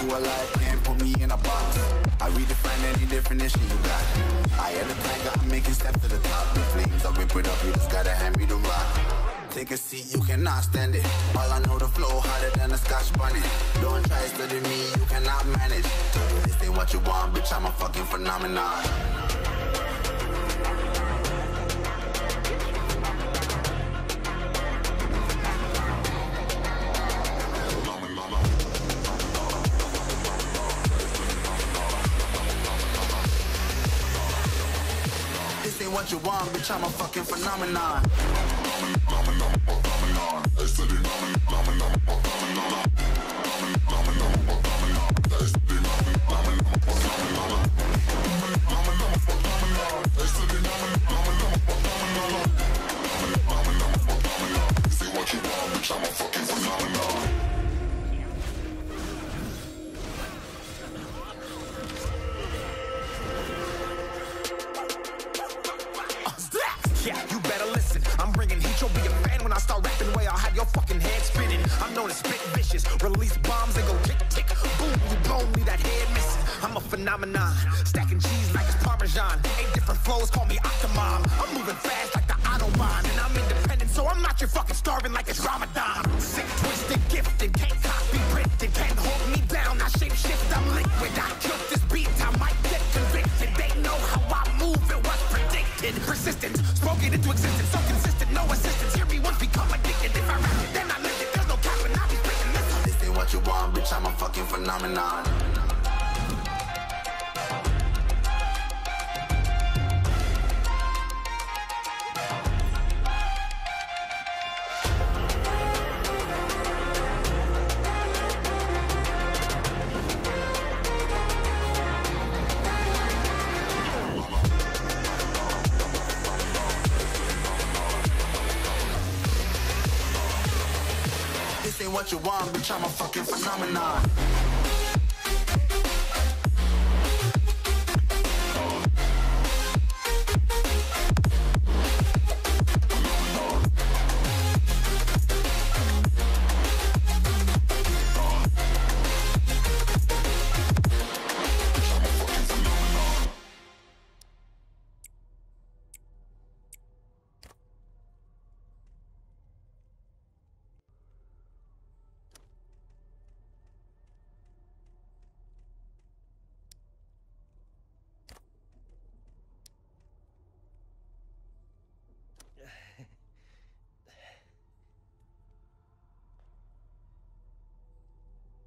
to a life, can't put me in a box. I redefine any definition you got. I am the tiger, I'm making steps to the top. The flames, I whip it up, you just gotta hand me the rock. Take a seat, you cannot stand it. All I know, the flow harder than a Scotch bunny. Don't try studying me, you cannot manage. This ain't what you want, bitch, I'm a fucking phenomenon. This ain't what you want, bitch, I'm a fucking phenomenon. Yeah, you better listen. I'm bringing heat, you'll be a fan when I start rapping. Way I'll have your fucking head spinning. I'm known as spit vicious, release bombs and go tick tick boom. You blow me, that head missing. I'm a phenomenon, stacking cheese like it's Parmesan. 8 different flows, call me Octomom. I'm moving fast like the Autobahn, and I'm independent, so I'm not your fucking starving like it's Ramadan. Sick, twisted, gifted, can't copy, printed, can't hold me down. I shape shift, I'm liquid. I killed this beat, I might get convicted. They know how I move, it was predicted. Persistent, spoken into existence, so consistent, no assistance. Hear me once, become addicted. If I rap it, then I live it. There's no cap and I'll be breaking this. This ain't what you want, bitch, I'm a fucking phenomenon. This ain't what you want, bitch, I'm a fucking phenomenon.